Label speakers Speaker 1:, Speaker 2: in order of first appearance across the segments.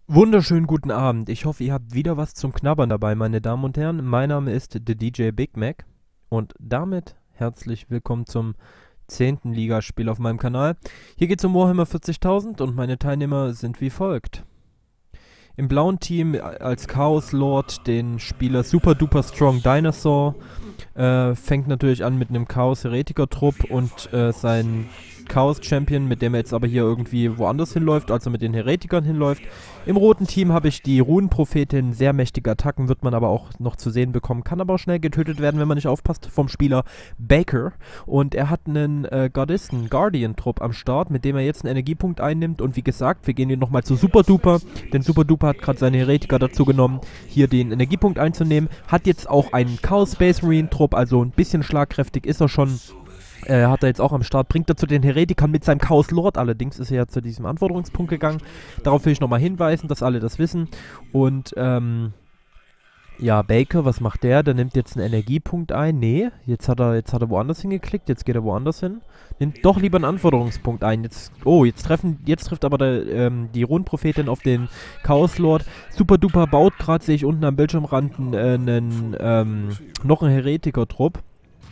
Speaker 1: Wunderschönen guten Abend. Ich hoffe, ihr habt wieder was zum Knabbern dabei, meine Damen und Herren. Mein Name ist The DJ Big Mac und damit herzlich willkommen zum 10. Ligaspiel auf meinem Kanal. Hier geht es um Warhammer 40.000 und meine Teilnehmer sind wie folgt. Im blauen Team als Chaos Lord den Spieler Super Duper Strong Dinosaur. Fängt natürlich an mit einem Chaos Heretiker Trupp und sein Chaos Champion, mit dem er jetzt aber hier irgendwie woanders hinläuft, also mit den Heretikern hinläuft. Im roten Team habe ich die Runenprophetin, sehr mächtige Attacken, wird man aber auch noch zu sehen bekommen, kann aber auch schnell getötet werden, wenn man nicht aufpasst, vom Spieler Baker. Und er hat einen Guardian-Trupp am Start, mit dem er jetzt einen Energiepunkt einnimmt. Und wie gesagt, wir gehen hier nochmal zu Super Duper, denn Super Duper hat gerade seine Heretiker dazu genommen, hier den Energiepunkt einzunehmen. Hat jetzt auch einen Chaos Space Marine Trupp, also ein bisschen schlagkräftig ist er schon. Hat er jetzt auch am Start, bringt er zu den Heretikern mit seinem Chaos Lord. Allerdings ist er ja zu diesem Anforderungspunkt gegangen. Darauf will ich nochmal hinweisen, dass alle das wissen. Und, ja, Baker, was macht der? Der nimmt jetzt einen Energiepunkt ein. Nee, jetzt hat er woanders hingeklickt. Jetzt geht er woanders hin. Nimmt doch lieber einen Anforderungspunkt ein. Jetzt trifft aber die Runenprophetin auf den Chaos Lord. Super Duper baut gerade, sehe ich unten am Bildschirmrand, noch einen Heretiker-Trupp.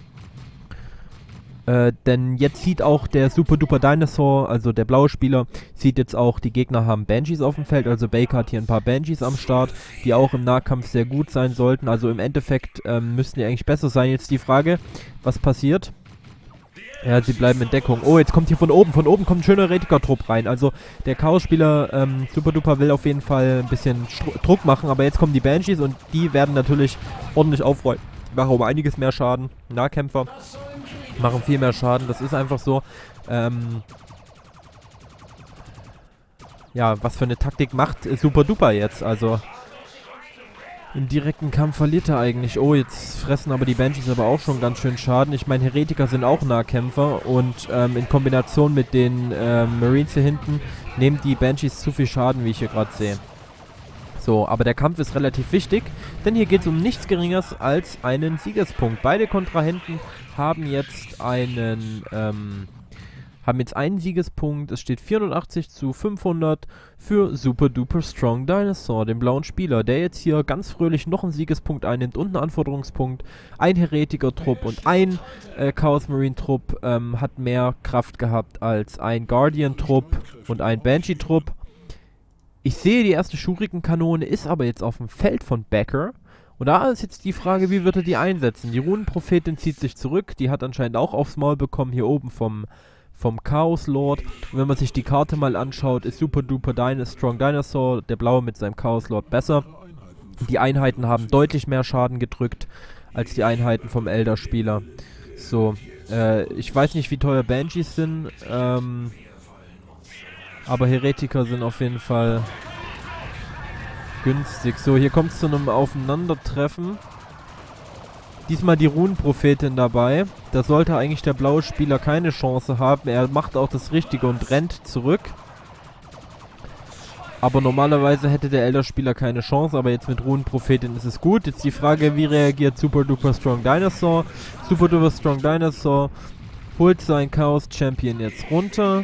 Speaker 1: Denn jetzt sieht auch der Super Duper Dinosaur, also der blaue Spieler, sieht jetzt auch, die Gegner haben Banshees auf dem Feld. Also Baker hat hier ein paar Banshees am Start, die auch im Nahkampf sehr gut sein sollten. Also im Endeffekt müssten die eigentlich besser sein. Jetzt die Frage, was passiert? Ja, sie bleiben in Deckung. Oh, jetzt kommt hier von oben kommt ein schöner Heretiker-Trupp rein. Also der Chaos-Spieler Super Duper will auf jeden Fall ein bisschen Druck machen, aber jetzt kommen die Banshees und die werden natürlich ordentlich aufräumen. Machen um einiges mehr Schaden. Nahkämpfer machen viel mehr Schaden, das ist einfach so. Ja, was für eine Taktik macht Super Duper jetzt? Also im direkten Kampf verliert er eigentlich. Oh, jetzt fressen aber die Banshees aber auch schon ganz schön Schaden. Ich meine, Heretiker sind auch Nahkämpfer und in Kombination mit den Marines hier hinten nehmen die Banshees zu viel Schaden, wie ich hier gerade sehe. So, aber der Kampf ist relativ wichtig, denn hier geht es um nichts Geringeres als einen Siegespunkt. Beide Kontrahenten haben jetzt einen Siegespunkt. Es steht 480:500 für Super Duper Strong Dinosaur, den blauen Spieler, der jetzt hier ganz fröhlich noch einen Siegespunkt einnimmt und einen Anforderungspunkt. Ein Heretiker-Trupp und ein Chaos Marine-Trupp hat mehr Kraft gehabt als ein Guardian-Trupp und ein Banshee-Trupp. Ich sehe, die erste Shuriken-Kanone ist aber jetzt auf dem Feld von Baker. Und da ist jetzt die Frage, wie wird er die einsetzen? Die Runenprophetin zieht sich zurück. Die hat anscheinend auch aufs Maul bekommen, hier oben vom Chaos Lord. Und wenn man sich die Karte mal anschaut, ist Super Duper Strong Dinosaur, der blaue mit seinem Chaos Lord, besser. Die Einheiten haben deutlich mehr Schaden gedrückt als die Einheiten vom Elder-Spieler. So, ich weiß nicht, wie teuer Banshees sind, aber Heretiker sind auf jeden Fall günstig. So, hier kommt es zu einem Aufeinandertreffen. Diesmal die Runenprophetin dabei. Da sollte eigentlich der blaue Spieler keine Chance haben. Er macht auch das Richtige und rennt zurück. Aber normalerweise hätte der Elder-Spieler keine Chance. Aber jetzt mit Runenprophetin ist es gut. Jetzt die Frage, wie reagiert Super Duper Strong Dinosaur? Super Duper Strong Dinosaur holt seinen Chaos Champion jetzt runter.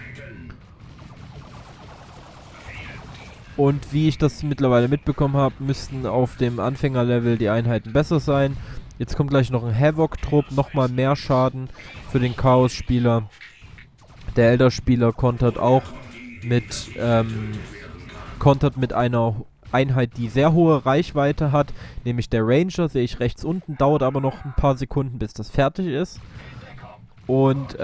Speaker 1: Und wie ich das mittlerweile mitbekommen habe, müssten auf dem Anfängerlevel die Einheiten besser sein. Jetzt kommt gleich noch ein Havoc-Trupp, nochmal mehr Schaden für den Chaos-Spieler. Der Elder-Spieler kontert auch mit einer Einheit, die sehr hohe Reichweite hat, nämlich der Ranger, sehe ich rechts unten, dauert aber noch ein paar Sekunden, bis das fertig ist. Und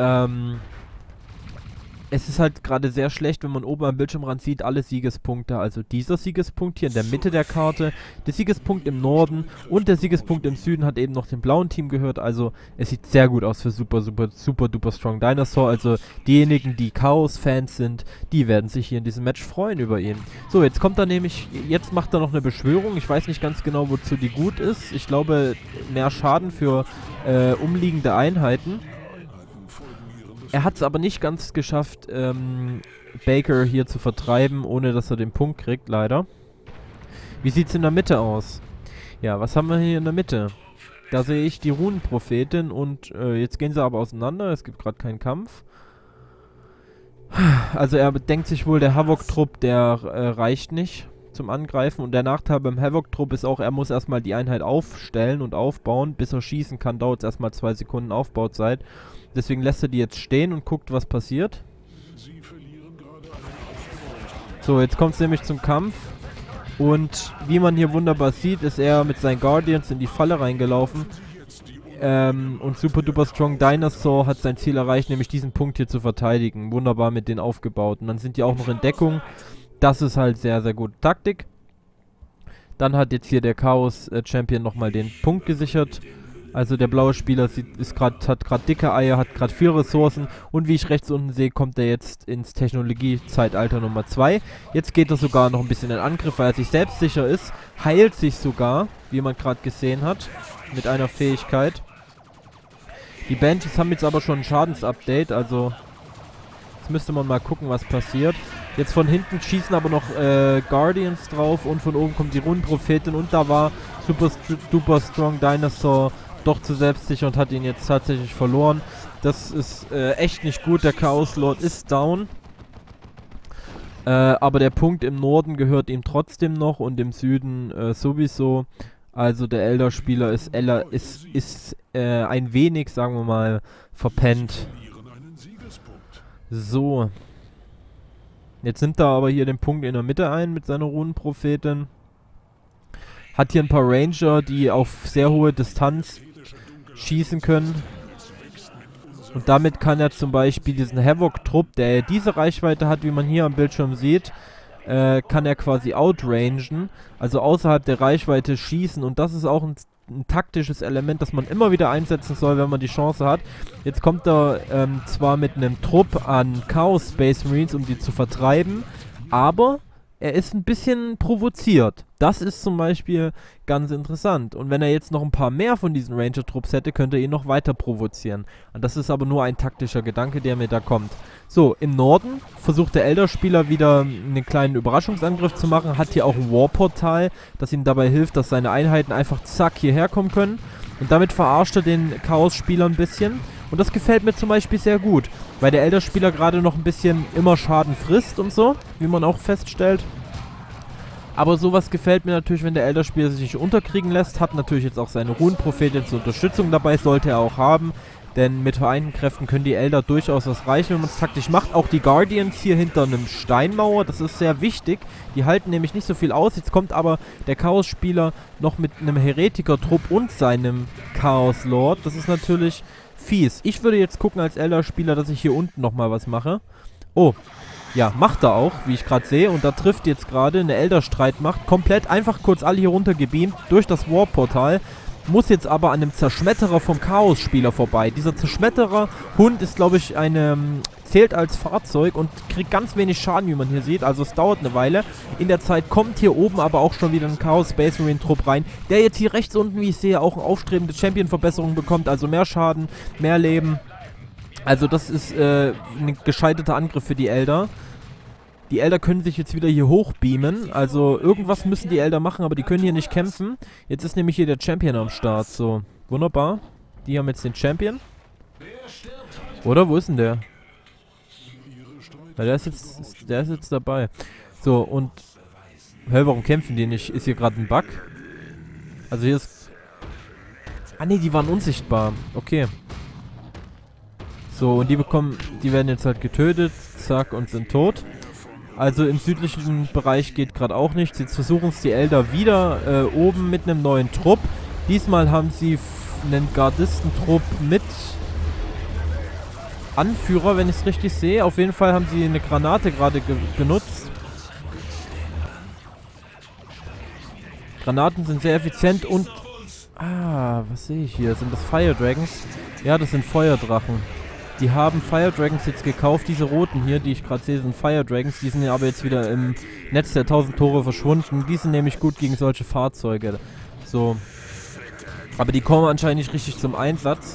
Speaker 1: es ist halt gerade sehr schlecht, wenn man oben am Bildschirmrand sieht, alle Siegespunkte. Also dieser Siegespunkt hier in der Mitte der Karte, der Siegespunkt im Norden und der Siegespunkt im Süden hat eben noch dem blauen Team gehört. Also es sieht sehr gut aus für Super Duper Strong Dinosaur. Also diejenigen, die Chaos-Fans sind, die werden sich hier in diesem Match freuen über ihn. So, jetzt kommt er nämlich, jetzt macht er noch eine Beschwörung. Ich weiß nicht ganz genau, wozu die gut ist. Ich glaube, mehr Schaden für umliegende Einheiten. Er hat es aber nicht ganz geschafft, Baker hier zu vertreiben, ohne dass er den Punkt kriegt, leider. Wie sieht es in der Mitte aus? Ja, was haben wir hier in der Mitte? Da sehe ich die Runenprophetin und jetzt gehen sie aber auseinander. Es gibt gerade keinen Kampf. Also er denkt sich wohl, der Havok-Trupp, der reicht nicht zum Angreifen. Und der Nachteil beim Havok-Trupp ist auch, er muss erstmal die Einheit aufstellen und aufbauen. Bis er schießen kann, dauert es erstmal 2 Sekunden Aufbauzeit. Deswegen lässt er die jetzt stehen und guckt, was passiert. So, jetzt kommt es nämlich zum Kampf. Und wie man hier wunderbar sieht, ist er mit seinen Guardians in die Falle reingelaufen. Und Super Duper Strong Dinosaur hat sein Ziel erreicht, nämlich diesen Punkt hier zu verteidigen. Wunderbar mit den aufgebauten. Dann sind die auch noch in Deckung. Das ist halt sehr, sehr gute Taktik. Dann hat jetzt hier der Chaos Champion nochmal den Punkt gesichert. Also der blaue Spieler hat gerade dicke Eier, hat gerade 4 Ressourcen. Und wie ich rechts unten sehe, kommt er jetzt ins Technologie-Zeitalter Nummer 2. Jetzt geht er sogar noch ein bisschen in Angriff, weil er sich selbstsicher ist. Heilt sich sogar, wie man gerade gesehen hat, mit einer Fähigkeit. Die Banshees haben jetzt aber schon ein Schadensupdate, also jetzt müsste man mal gucken, was passiert. Jetzt von hinten schießen aber noch Guardians drauf und von oben kommt die Runenprophetin und da war Super Duper Strong Dinosaur doch zu selbstsicher und hat ihn jetzt tatsächlich verloren. Das ist echt nicht gut, der Chaos Lord ist down. Aber der Punkt im Norden gehört ihm trotzdem noch und im Süden sowieso. Also der Elder-Spieler ist ein wenig, sagen wir mal, verpennt. So. Jetzt nimmt er aber hier den Punkt in der Mitte ein mit seiner Runenprophetin. Hat hier ein paar Ranger, die auf sehr hohe Distanz schießen können. Und damit kann er zum Beispiel diesen Havok-Trupp, der diese Reichweite hat, wie man hier am Bildschirm sieht, kann er quasi outrangen, also außerhalb der Reichweite schießen. Und das ist auch ein taktisches Element, das man immer wieder einsetzen soll, wenn man die Chance hat. Jetzt kommt er zwar mit einem Trupp an Chaos Space Marines, um die zu vertreiben, aber er ist ein bisschen provoziert. Das ist zum Beispiel ganz interessant. Und wenn er jetzt noch ein paar mehr von diesen Ranger-Trupps hätte, könnte er ihn noch weiter provozieren. Und das ist aber nur ein taktischer Gedanke, der mir da kommt. So, im Norden versucht der Elder-Spieler wieder einen kleinen Überraschungsangriff zu machen. Hat hier auch ein War-Portal, das ihm dabei hilft, dass seine Einheiten einfach zack hierher kommen können. Und damit verarscht er den Chaos-Spieler ein bisschen. Und das gefällt mir zum Beispiel sehr gut, weil der Elder-Spieler gerade noch ein bisschen immer Schaden frisst und so, wie man auch feststellt. Aber sowas gefällt mir natürlich, wenn der Elder-Spieler sich nicht unterkriegen lässt. Hat natürlich jetzt auch seine Runenprophetin zur Unterstützung dabei, sollte er auch haben. Denn mit vereinten Kräften können die Elder durchaus was reichen, wenn man es taktisch macht. Auch die Guardians hier hinter einem Steinmauer, das ist sehr wichtig. Die halten nämlich nicht so viel aus. Jetzt kommt aber der Chaos-Spieler noch mit einem Heretiker-Trupp und seinem Chaos-Lord. Das ist natürlich fies. Ich würde jetzt gucken als Elder-Spieler, dass ich hier unten nochmal was mache. Oh, ja, macht er auch, wie ich gerade sehe. Und da trifft jetzt gerade eine Elder-Streitmacht komplett einfach kurz alle hier runter gebeamt durch das Warp-Portal. Muss jetzt aber an einem Zerschmetterer vom Chaos-Spieler vorbei. Dieser Zerschmetterer-Hund ist, glaube ich, zählt als Fahrzeug und kriegt ganz wenig Schaden, wie man hier sieht. Also es dauert eine Weile. In der Zeit kommt hier oben aber auch schon wieder ein Chaos Space Marine Trupp rein, der jetzt hier rechts unten, wie ich sehe, auch eine aufstrebende Champion-Verbesserung bekommt. Also mehr Schaden, mehr Leben. Also das ist ein gescheiterter Angriff für die Elder. Die Elder können sich jetzt wieder hier hochbeamen. Also irgendwas müssen die Elder machen, aber die können hier nicht kämpfen. Jetzt ist nämlich hier der Champion am Start. So, wunderbar. Die haben jetzt den Champion. Oder, wo ist denn der? Ja, der ist jetzt dabei. So, und... Hä, warum kämpfen die nicht? Ist hier gerade ein Bug? Also hier ist... Ah ne, die waren unsichtbar. Okay. So, und die werden jetzt halt getötet. Zack, und sind tot. Also im südlichen Bereich geht gerade auch nichts. Jetzt versuchen es die Elder wieder oben mit einem neuen Trupp. Diesmal haben sie einen Gardistentrupp mit Anführer, wenn ich es richtig sehe. Auf jeden Fall haben sie eine Granate gerade genutzt. Granaten sind sehr effizient und... Ah, was sehe ich hier? Sind das Fire Dragons? Ja, das sind Feuerdrachen. Die haben Fire Dragons jetzt gekauft, diese roten hier, die ich gerade sehe, sind Fire Dragons. Die sind ja aber jetzt wieder im Netz der 1000 Tore verschwunden. Die sind nämlich gut gegen solche Fahrzeuge. So. Aber die kommen anscheinend nicht richtig zum Einsatz,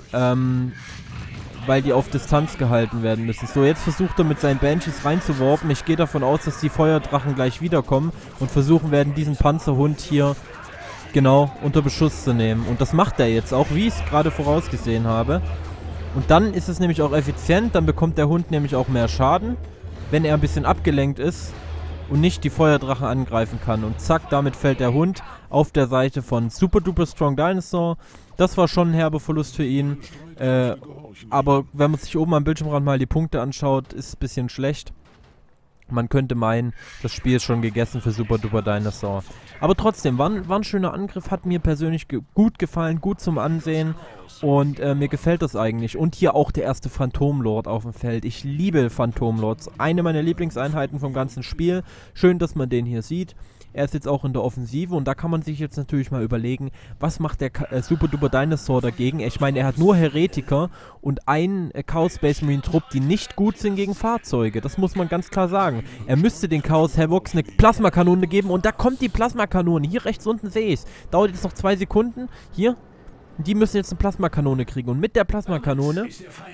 Speaker 1: weil die auf Distanz gehalten werden müssen. So, jetzt versucht er mit seinen Banshees reinzuwarpen. Ich gehe davon aus, dass die Feuerdrachen gleich wiederkommen und versuchen werden, diesen Panzerhund hier genau unter Beschuss zu nehmen. Und das macht er jetzt auch, wie ich es gerade vorausgesehen habe. Und dann ist es nämlich auch effizient, dann bekommt der Hund nämlich auch mehr Schaden, wenn er ein bisschen abgelenkt ist und nicht die Feuerdrachen angreifen kann. Und zack, damit fällt der Hund auf der Seite von Super Duper Strong Dinosaur. Das war schon ein herber Verlust für ihn. Aber wenn man sich oben am Bildschirmrand mal die Punkte anschaut, ist es ein bisschen schlecht. Man könnte meinen, das Spiel ist schon gegessen für Super Duper Dinosaur. Aber trotzdem, war ein schöner Angriff, hat mir persönlich gut gefallen, gut zum Ansehen. Und mir gefällt das eigentlich. Und hier auch der erste Phantomlord auf dem Feld. Ich liebe Phantomlords. Eine meiner Lieblingseinheiten vom ganzen Spiel. Schön, dass man den hier sieht. Er ist jetzt auch in der Offensive und da kann man sich jetzt natürlich mal überlegen, was macht der Super Duper Dinosaur dagegen? Ich meine, er hat nur Heretiker und einen Chaos Space Marine Trupp, die nicht gut sind gegen Fahrzeuge. Das muss man ganz klar sagen. Er müsste den Chaos Havocs eine Plasmakanone geben und da kommt die Plasmakanone. Hier rechts unten sehe ich es. Dauert jetzt noch 2 Sekunden. Hier. Die müssen jetzt eine Plasmakanone kriegen und mit der Plasmakanone,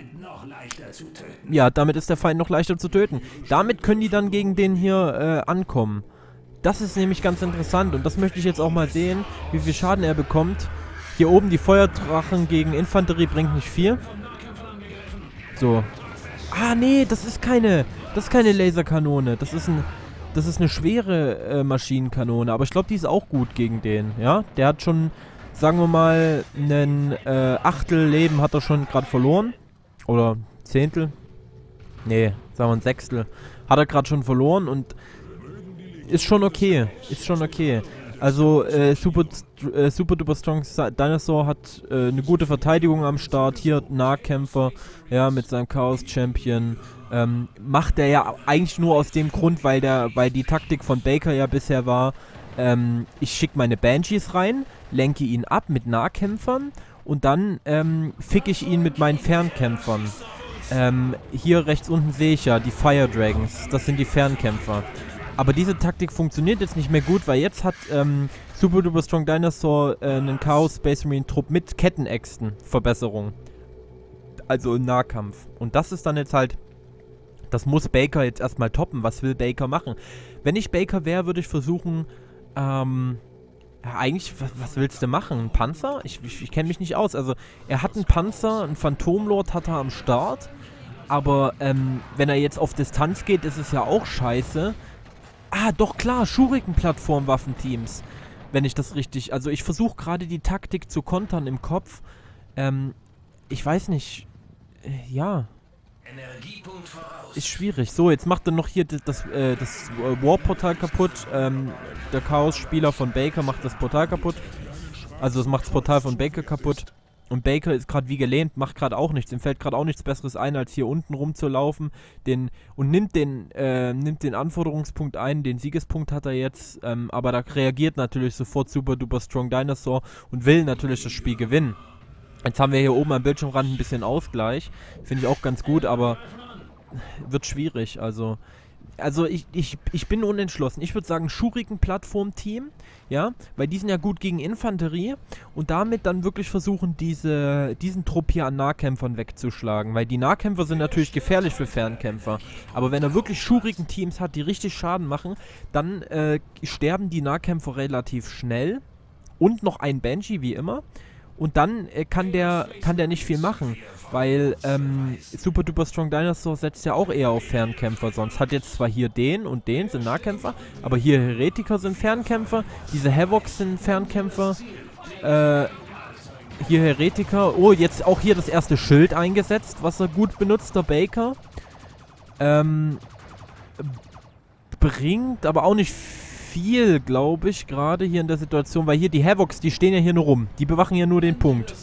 Speaker 1: ja, damit ist der Feind noch leichter zu töten. Damit können die dann gegen den hier ankommen. Das ist nämlich ganz interessant und das möchte ich jetzt auch mal sehen, wie viel Schaden er bekommt. Hier oben die Feuerdrachen gegen Infanterie bringt nicht viel. So. Ah, nee, das ist keine Laserkanone. Das ist eine schwere Maschinenkanone, aber ich glaube, die ist auch gut gegen den, ja. Der hat schon, sagen wir mal, ein Achtel Leben hat er schon gerade verloren. Oder Zehntel. Nee, sagen wir ein Sechstel. Hat er gerade schon verloren und ist schon okay. Ist schon okay. Also, Super Duper Strong Dinosaur hat eine gute Verteidigung am Start. Hier Nahkämpfer, ja, mit seinem Chaos Champion. Macht er ja eigentlich nur aus dem Grund, weil die Taktik von Baker ja bisher war, ich schicke meine Banshees rein, lenke ihn ab mit Nahkämpfern und dann fick ich ihn mit meinen Fernkämpfern. Hier rechts unten sehe ich ja die Fire Dragons. Das sind die Fernkämpfer. Aber diese Taktik funktioniert jetzt nicht mehr gut, weil jetzt hat Super Duper Strong Dinosaur einen Chaos Space Marine Trupp mit Kettenäxten Verbesserung. Also im Nahkampf. Und das ist dann jetzt halt, das muss Baker jetzt erstmal toppen. Was will Baker machen? Wenn ich Baker wäre, würde ich versuchen, ja, eigentlich, was willst du machen? Ein Panzer? Ich kenne mich nicht aus. Also, er hat einen Panzer, einen Phantomlord hat er am Start. Aber, wenn er jetzt auf Distanz geht, ist es ja auch scheiße. Ah, doch klar, Schuriken-Plattform-Waffenteams. Wenn ich das richtig... Also ich versuche gerade die Taktik zu kontern im Kopf. Ich weiß nicht... ja. Ist schwierig. So, jetzt macht er noch hier das Warp-Portal kaputt. Der Chaos-Spieler von Baker macht das Portal kaputt. Also es macht das Portal von Baker kaputt. Und Baker ist gerade wie gelähmt, macht gerade auch nichts. Ihm fällt gerade auch nichts Besseres ein, als hier unten rumzulaufen. Nimmt den Anforderungspunkt ein, den Siegespunkt hat er jetzt. Aber da reagiert natürlich sofort Super Duper Strong Dinosaur und will natürlich das Spiel gewinnen. Jetzt haben wir hier oben am Bildschirmrand ein bisschen Ausgleich. Finde ich auch ganz gut, aber wird schwierig. Also ich bin unentschlossen. Ich würde sagen Schuriken-Plattform-Team, ja, weil die sind ja gut gegen Infanterie und damit dann wirklich versuchen, diesen Trupp hier an Nahkämpfern wegzuschlagen, weil die Nahkämpfer sind natürlich gefährlich für Fernkämpfer, aber wenn er wirklich Schuriken-Teams hat, die richtig Schaden machen, dann sterben die Nahkämpfer relativ schnell und noch ein Banshee, wie immer. Und dann kann der nicht viel machen, weil Super Duper Strong Dinosaur setzt ja auch eher auf Fernkämpfer. Sonst hat jetzt zwar hier den und den sind Nahkämpfer, aber hier Heretiker sind Fernkämpfer, diese Havocs sind Fernkämpfer, hier Heretiker. Oh, jetzt auch hier das erste Schild eingesetzt, was er gut benutzt, der Baker. Bringt aber auch nicht viel, glaube ich, gerade hier in der Situation, weil hier die Havocs, die stehen ja hier nur rum. Die bewachen ja nur den Punkt.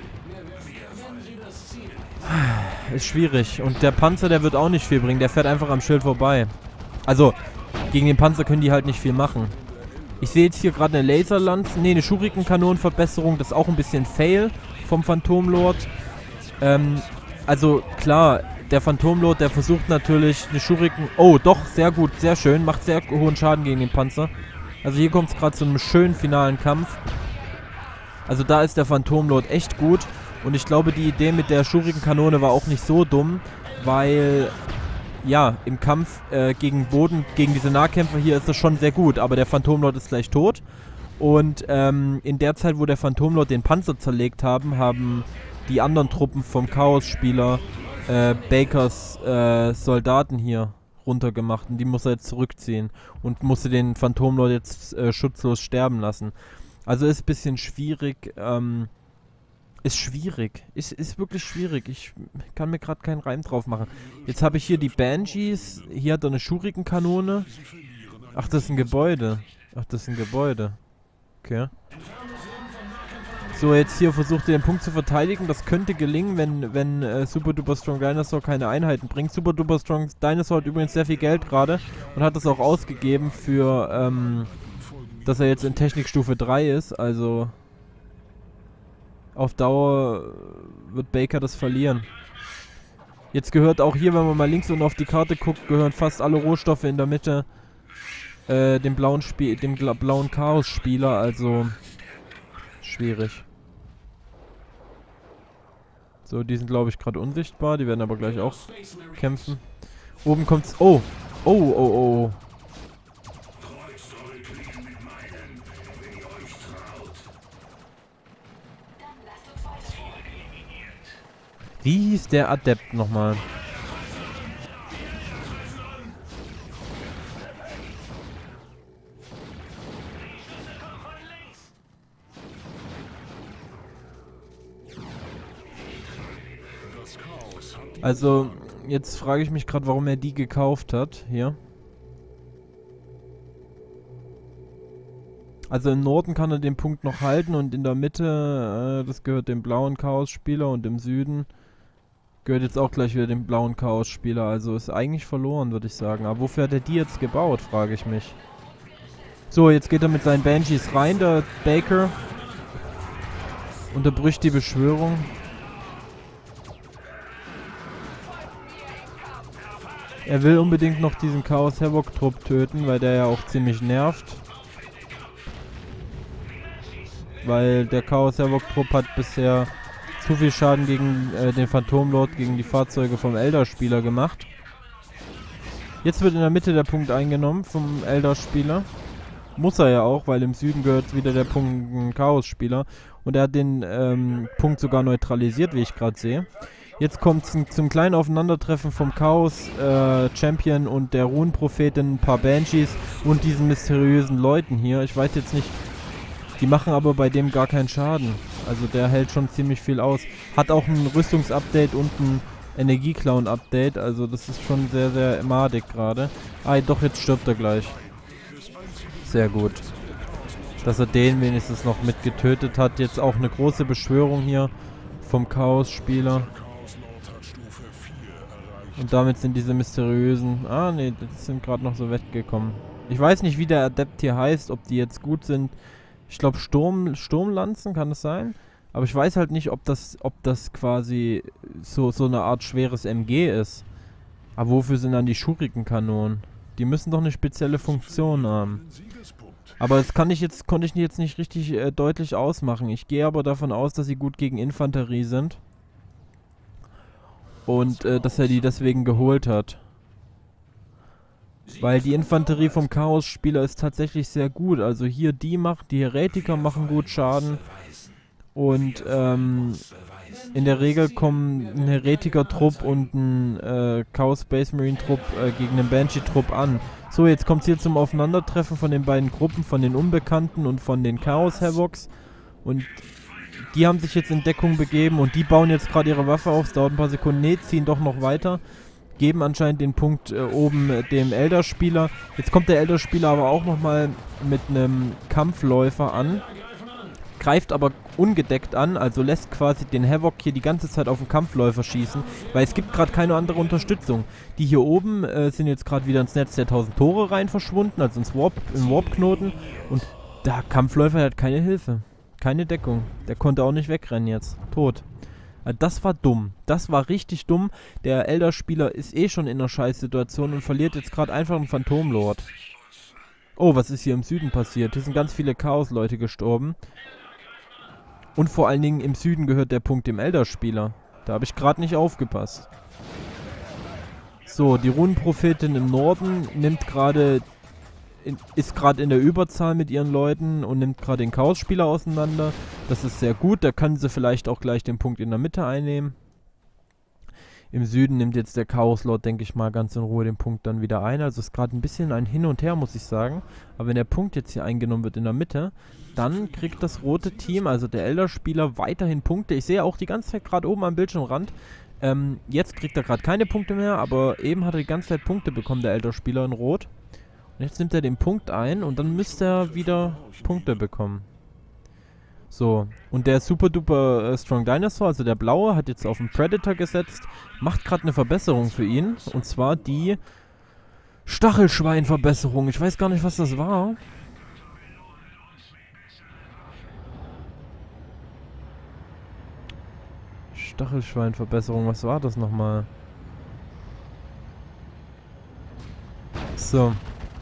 Speaker 1: Ist schwierig. Und der Panzer, der wird auch nicht viel bringen. Der fährt einfach am Schild vorbei. Also, gegen den Panzer können die halt nicht viel machen. Ich sehe jetzt hier gerade eine Laserlanze. Ne, eine Schuriken-Kanonenverbesserung. Das ist auch ein bisschen Fail vom Phantomlord. Also, klar, der Phantomlord, der versucht natürlich eine Schuriken... Oh, doch, sehr gut, sehr schön. Macht sehr hohen Schaden gegen den Panzer. Also hier kommt es gerade zu einem schönen finalen Kampf. Also da ist der Phantomlord echt gut. Und ich glaube, die Idee mit der Schuriken-Kanone war auch nicht so dumm. Weil, ja, im Kampf gegen diese Nahkämpfer hier ist das schon sehr gut. Aber der Phantomlord ist gleich tot. Und in der Zeit, wo der Phantomlord den Panzer zerlegt haben die anderen Truppen vom Chaos-Spieler Bakers Soldaten hier runtergemacht. Und die muss er jetzt zurückziehen. Und musste den Phantomlord jetzt schutzlos sterben lassen. Also ist ein bisschen schwierig. Ist schwierig. Ist wirklich schwierig. Ich kann mir gerade keinen Reim drauf machen. Jetzt habe ich hier die Banshees. Hier hat er eine Shuriken-Kanone. Ach, das ist ein Gebäude. Okay. So, jetzt hier versucht er den Punkt zu verteidigen. Das könnte gelingen, wenn Super Duper Strong Dinosaur keine Einheiten bringt. Super Duper Strong Dinosaur hat übrigens sehr viel Geld gerade und hat das auch ausgegeben für, dass er jetzt in Technikstufe 3 ist. Also auf Dauer wird Baker das verlieren. Jetzt gehört auch hier, wenn man mal links unten auf die Karte guckt, gehören fast alle Rohstoffe in der Mitte dem blauen Chaos-Spieler, also schwierig. So, die sind glaube ich gerade unsichtbar, die werden aber gleich auch kämpfen. Oben kommt's. Oh! Oh, oh, oh. Wie hieß der Adept nochmal? Also, jetzt frage ich mich gerade, warum er die gekauft hat. Hier. Also im Norden kann er den Punkt noch halten und in der Mitte, das gehört dem blauen Chaos-Spieler und im Süden gehört jetzt auch gleich wieder dem blauen Chaos-Spieler. Also ist eigentlich verloren, würde ich sagen. Aber wofür hat er die jetzt gebaut, frage ich mich. So, jetzt geht er mit seinen Banshees rein, der Baker. Unterbricht die Beschwörung. Er will unbedingt noch diesen Chaos Havoc Trupp töten, weil der ja auch ziemlich nervt. Weil der Chaos Havoc Trupp hat bisher zu viel Schaden gegen den Phantomlord, gegen die Fahrzeuge vom Elder-Spieler gemacht. Jetzt wird in der Mitte der Punkt eingenommen vom Elder-Spieler. Muss er ja auch, weil im Süden gehört wieder der Punkt Chaos-Spieler. Und er hat den Punkt sogar neutralisiert, wie ich gerade sehe. Jetzt kommt es zum kleinen Aufeinandertreffen vom Chaos-Champion und der Runenprophetin, ein paar Banshees und diesen mysteriösen Leuten hier. Ich weiß jetzt nicht, die machen aber bei dem gar keinen Schaden. Also der hält schon ziemlich viel aus. Hat auch ein Rüstungsupdate und ein Energieclown-Update. Also das ist schon sehr, sehr madig gerade. Ah, doch, jetzt stirbt er gleich. Sehr gut. Dass er den wenigstens noch mit getötet hat. Jetzt auch eine große Beschwörung hier vom Chaos-Spieler. Und damit sind diese mysteriösen... Ah, ne, die sind gerade noch so weggekommen. Ich weiß nicht, wie der Adept hier heißt, ob die jetzt gut sind. Ich glaube, Sturmlanzen, kann das sein? Aber ich weiß halt nicht, ob das quasi so eine Art schweres MG ist. Aber wofür sind dann die Shuriken-Kanonen? Die müssen doch eine spezielle Funktion haben. Aber das konnte ich jetzt nicht richtig deutlich ausmachen. Ich gehe aber davon aus, dass sie gut gegen Infanterie sind. Und dass er die deswegen geholt hat. Weil die Infanterie vom Chaos-Spieler ist tatsächlich sehr gut. Also hier die Heretiker machen gut Schaden. Und in der Regel kommen ein Heretiker-Trupp und ein Chaos Space Marine-Trupp gegen einen Banshee-Trupp an. So, jetzt kommt es hier zum Aufeinandertreffen von den beiden Gruppen, von den Unbekannten und von den Chaos Havocs. Und die haben sich jetzt in Deckung begeben und die bauen jetzt gerade ihre Waffe auf. Es dauert ein paar Sekunden. Ne, ziehen doch noch weiter. Geben anscheinend den Punkt oben dem Elder-Spieler. Jetzt kommt der Elder-Spieler aber auch nochmal mit einem Kampfläufer an. Greift aber ungedeckt an, also lässt quasi den Havoc hier die ganze Zeit auf den Kampfläufer schießen, weil es gibt gerade keine andere Unterstützung. Die hier oben sind jetzt gerade wieder ins Netz der 1000 Tore rein verschwunden, also im Warp-Knoten. Und der Kampfläufer hat keine Hilfe, keine Deckung. Der konnte auch nicht wegrennen jetzt, tot. Das war dumm. Das war richtig dumm. Der Elder-Spieler ist eh schon in einer Scheißsituation und verliert jetzt gerade einfach einen Phantomlord. Oh, was ist hier im Süden passiert? Hier sind ganz viele Chaos-Leute gestorben. Und vor allen Dingen im Süden gehört der Punkt dem Elder-Spieler. Da habe ich gerade nicht aufgepasst. So, die Runenprophetin im Norden nimmt gerade ist gerade in der Überzahl mit ihren Leuten und nimmt gerade den Chaos-Spieler auseinander. Das ist sehr gut, da können sie vielleicht auch gleich den Punkt in der Mitte einnehmen. Im Süden nimmt jetzt der Chaos-Lord, denke ich mal, ganz in Ruhe den Punkt dann wieder ein. Also ist gerade ein bisschen ein Hin und Her, muss ich sagen. Aber wenn der Punkt jetzt hier eingenommen wird in der Mitte, dann kriegt das rote Team, also der Elder-Spieler, weiterhin Punkte. Ich sehe auch die ganze Zeit gerade oben am Bildschirmrand. Jetzt kriegt er gerade keine Punkte mehr, aber eben hat er die ganze Zeit Punkte bekommen, der Elder-Spieler in Rot. Und jetzt nimmt er den Punkt ein und dann müsste er wieder Punkte bekommen. So, und der Super Duper Strong Dinosaur, also der blaue, hat jetzt auf den Predator gesetzt, macht gerade eine Verbesserung für ihn, und zwar die Stachelschwein-Verbesserung. Ich weiß gar nicht, was das war. Stachelschwein-Verbesserung, was war das nochmal? So.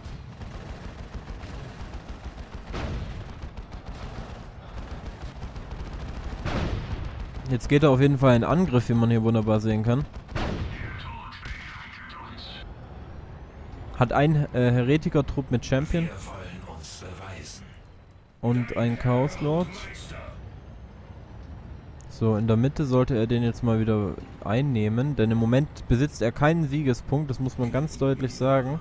Speaker 1: Jetzt geht er auf jeden Fall in Angriff, wie man hier wunderbar sehen kann. Hat ein Heretiker-Trupp mit Champion. Und ein Chaos Lord. So, in der Mitte sollte er den jetzt mal wieder einnehmen, denn im Moment besitzt er keinen Siegespunkt, das muss man ganz deutlich sagen.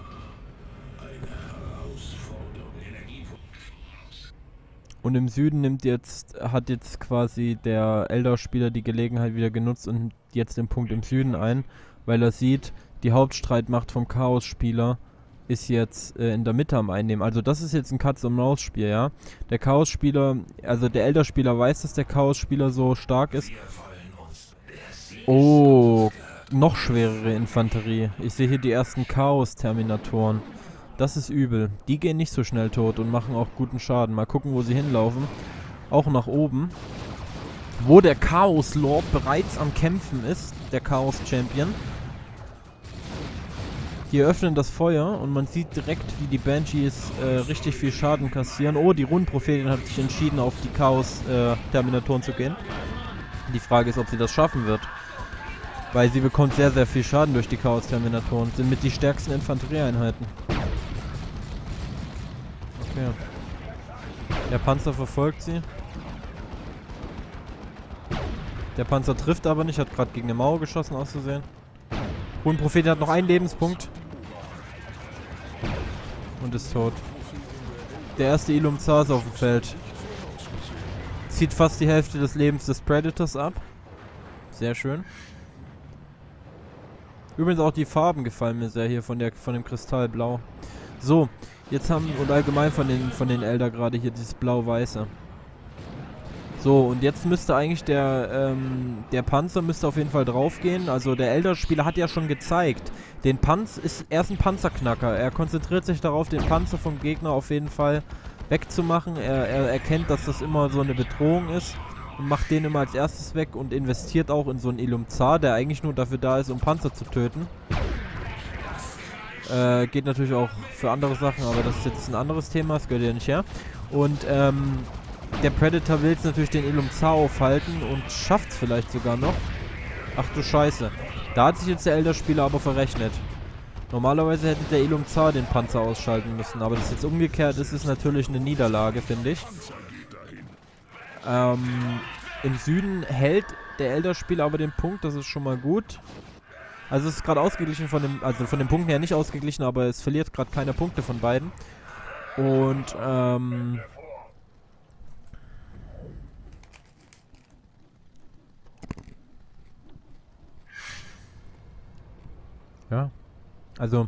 Speaker 1: Und im Süden hat jetzt quasi der Elder-Spieler die Gelegenheit wieder genutzt und nimmt jetzt den Punkt im Süden ein, weil er sieht, die Hauptstreitmacht vom Chaos-Spieler ist jetzt in der Mitte am Einnehmen. Also das ist jetzt ein Katz-und-Maus-Spiel, ja. Der Chaos-Spieler, also der Elder-Spieler weiß, dass der Chaos-Spieler so stark ist. Oh, noch schwerere Infanterie. Ich sehe hier die ersten Chaos-Terminatoren. Das ist übel. Die gehen nicht so schnell tot und machen auch guten Schaden. Mal gucken, wo sie hinlaufen. Auch nach oben. Wo der Chaos Lord bereits am Kämpfen ist. Der Chaos Champion. Die öffnen das Feuer und man sieht direkt, wie die Banshees richtig viel Schaden kassieren. Oh, die Runenprophetin hat sich entschieden, auf die Chaos-Terminatoren zu gehen. Die Frage ist, ob sie das schaffen wird. Weil sie bekommt sehr, sehr viel Schaden durch die Chaos-Terminatoren. Sind mit die stärksten Infanterieeinheiten. Okay. Der Panzer verfolgt sie. Der Panzer trifft aber nicht, hat gerade gegen eine Mauer geschossen, auszusehen. Runenprophetin hat noch einen Lebenspunkt. Und ist tot. Der erste Ilum-Zar ist auf dem Feld. Zieht fast die Hälfte des Lebens des Predators ab. Sehr schön. Übrigens auch die Farben gefallen mir sehr hier von dem Kristallblau. So, jetzt und allgemein von den Elder gerade hier dieses Blau-Weiße. So, und jetzt müsste eigentlich der Panzer müsste auf jeden Fall draufgehen. Also der Elder-Spieler hat ja schon gezeigt, er ist ein Panzerknacker. Er konzentriert sich darauf, den Panzer vom Gegner auf jeden Fall wegzumachen. Er erkennt, dass das immer so eine Bedrohung ist und macht den immer als erstes weg und investiert auch in so einen Ilum-Zar, der eigentlich nur dafür da ist, um Panzer zu töten. Geht natürlich auch für andere Sachen, aber das ist jetzt ein anderes Thema, das gehört ja nicht her. Und der Predator will jetzt natürlich den Ilum-Zar aufhalten und schafft es vielleicht sogar noch. Ach du Scheiße. Da hat sich jetzt der Elder-Spieler aber verrechnet. Normalerweise hätte der Ilum-Zar den Panzer ausschalten müssen, aber das ist jetzt umgekehrt, das ist natürlich eine Niederlage, finde ich. Im Süden hält der Elder-Spieler aber den Punkt, das ist schon mal gut. Also es ist gerade ausgeglichen von den Punkten her nicht ausgeglichen, aber es verliert gerade keine Punkte von beiden. Und ja, also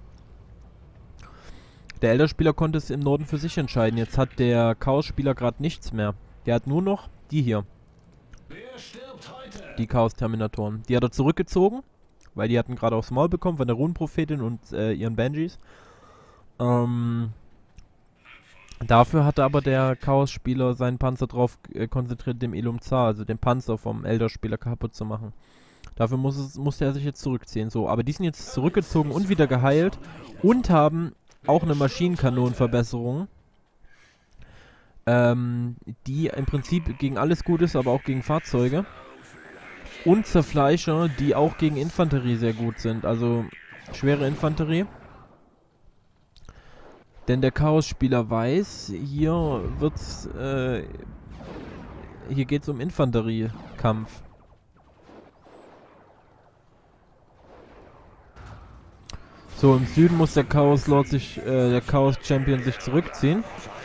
Speaker 1: der Elder-Spieler konnte es im Norden für sich entscheiden. Jetzt hat der Chaos-Spieler gerade nichts mehr. Der hat nur noch die hier. Die Chaos-Terminatoren. Die hat er zurückgezogen, weil die hatten gerade aufs Maul bekommen von der Runenprophetin und ihren Banshees. Dafür hatte aber der Chaos-Spieler seinen Panzer drauf konzentriert, dem Ilum-Zar, also den Panzer vom Elder-Spieler kaputt zu machen. Dafür musste er sich jetzt zurückziehen. So, aber die sind jetzt zurückgezogen und wieder geheilt und haben auch eine Maschinenkanonenverbesserung, die im Prinzip gegen alles gut ist, aber auch gegen Fahrzeuge. Und Zerfleischer, die auch gegen Infanterie sehr gut sind. Also schwere Infanterie. Denn der Chaos-Spieler weiß, hier geht's um Infanteriekampf. So, im Süden muss der Chaos Lord der Chaos Champion sich zurückziehen.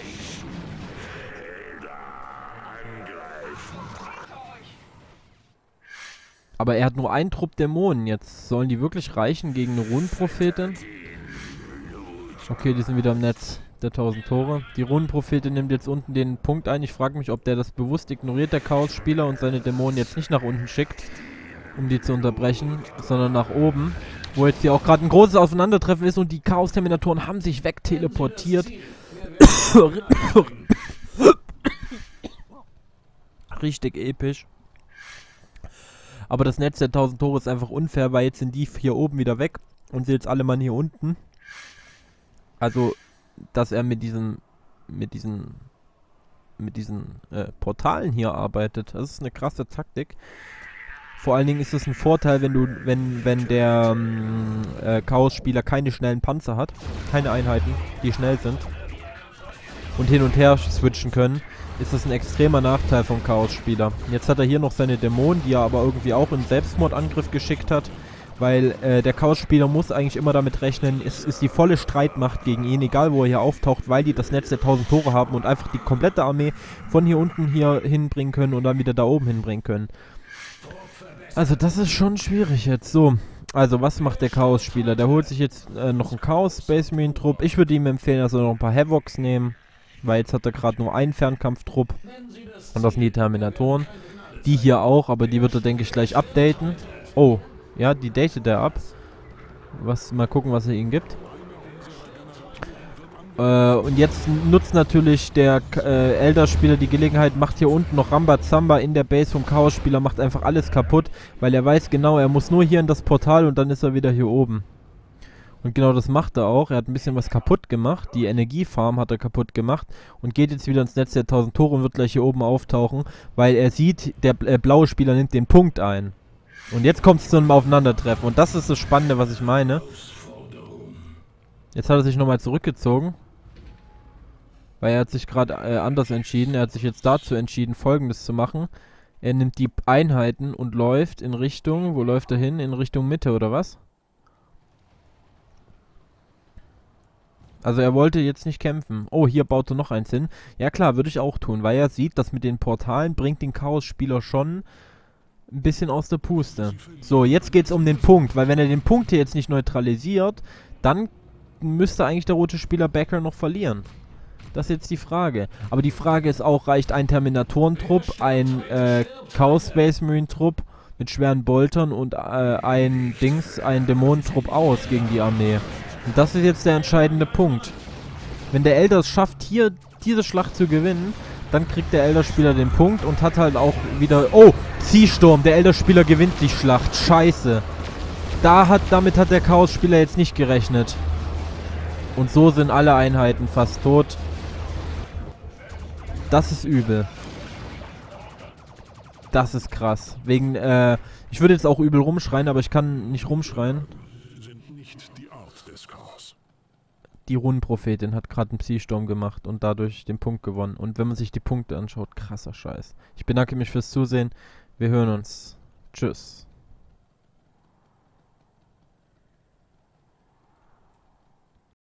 Speaker 1: Aber er hat nur einen Trupp Dämonen. Jetzt sollen die wirklich reichen gegen eine Runenprophetin? Okay, die sind wieder im Netz der 1000 Tore. Die Runenprophetin nimmt jetzt unten den Punkt ein. Ich frage mich, ob der das bewusst ignoriert, der Chaos-Spieler, und seine Dämonen jetzt nicht nach unten schickt, um die zu unterbrechen, sondern nach oben. Wo jetzt hier auch gerade ein großes Aufeinandertreffen ist und die Chaos-Terminatoren haben sich wegteleportiert. Richtig episch. Aber das Netz der 1000 Tore ist einfach unfair, weil jetzt sind die hier oben wieder weg und sind jetzt alle Mann hier unten. Also, dass er mit diesen Portalen hier arbeitet, das ist eine krasse Taktik. Vor allen Dingen ist es ein Vorteil, wenn der Chaos-Spieler keine schnellen Panzer hat, keine Einheiten, die schnell sind und hin und her switchen können, ist das ein extremer Nachteil vom Chaos-Spieler. Jetzt hat er hier noch seine Dämonen, die er aber irgendwie auch in Selbstmordangriff geschickt hat, weil der Chaos-Spieler muss eigentlich immer damit rechnen, es ist die volle Streitmacht gegen ihn, egal wo er hier auftaucht, weil die das Netz der 1000 Tore haben und einfach die komplette Armee von hier unten hier hinbringen können und dann wieder da oben hinbringen können. Also das ist schon schwierig jetzt. So, also was macht der Chaos-Spieler? Der holt sich jetzt noch einen Chaos-Space Marine-Trupp. Ich würde ihm empfehlen, dass er noch ein paar Havocs nehmen, weil jetzt hat er gerade nur einen Fernkampftrupp. Und das sind die Terminatoren. Die hier auch, aber die wird er, denke ich, gleich updaten. Oh, ja, die datet er ab. Mal gucken, was er ihnen gibt. Und jetzt nutzt natürlich der Elder-Spieler die Gelegenheit, macht hier unten noch Rambazamba in der Base vom Chaos-Spieler, macht einfach alles kaputt, weil er weiß genau, er muss nur hier in das Portal und dann ist er wieder hier oben. Und genau das macht er auch. Er hat ein bisschen was kaputt gemacht. Die Energiefarm hat er kaputt gemacht und geht jetzt wieder ins Netz der 1000 Tore und wird gleich hier oben auftauchen, weil er sieht, der blaue Spieler nimmt den Punkt ein. Und jetzt kommt es zu einem Aufeinandertreffen. Und das ist das Spannende, was ich meine. Jetzt hat er sich nochmal zurückgezogen. Weil er hat sich gerade anders entschieden. Er hat sich jetzt dazu entschieden, Folgendes zu machen. Er nimmt die Einheiten und läuft in Richtung... Wo läuft er hin? In Richtung Mitte, oder was? Also er wollte jetzt nicht kämpfen. Oh, hier baut er noch eins hin. Ja klar, würde ich auch tun, weil er sieht, dass mit den Portalen bringt den Chaos-Spieler schon ein bisschen aus der Puste. So, jetzt geht es um den Punkt, weil wenn er den Punkt hier jetzt nicht neutralisiert, dann müsste eigentlich der rote Spieler Becker noch verlieren. Das ist jetzt die Frage. Aber die Frage ist auch, reicht ein Terminatoren-Trupp, ein Chaos Space Marine-Trupp mit schweren Boltern und ein Dämonentrupp aus gegen die Armee? Und das ist jetzt der entscheidende Punkt. Wenn der Elder es schafft, hier diese Schlacht zu gewinnen, dann kriegt der Elder-Spieler den Punkt und hat halt auch wieder... Oh, Ziehsturm, der Elder-Spieler gewinnt die Schlacht. Scheiße. Damit hat der Chaos-Spieler jetzt nicht gerechnet. Und so sind alle Einheiten fast tot. Das ist übel. Das ist krass. Wegen, ich würde jetzt auch übel rumschreien, aber ich kann nicht rumschreien. Die Runenprophetin hat gerade einen Psysturm gemacht und dadurch den Punkt gewonnen. Und wenn man sich die Punkte anschaut, krasser Scheiß. Ich bedanke mich fürs Zusehen. Wir hören uns. Tschüss.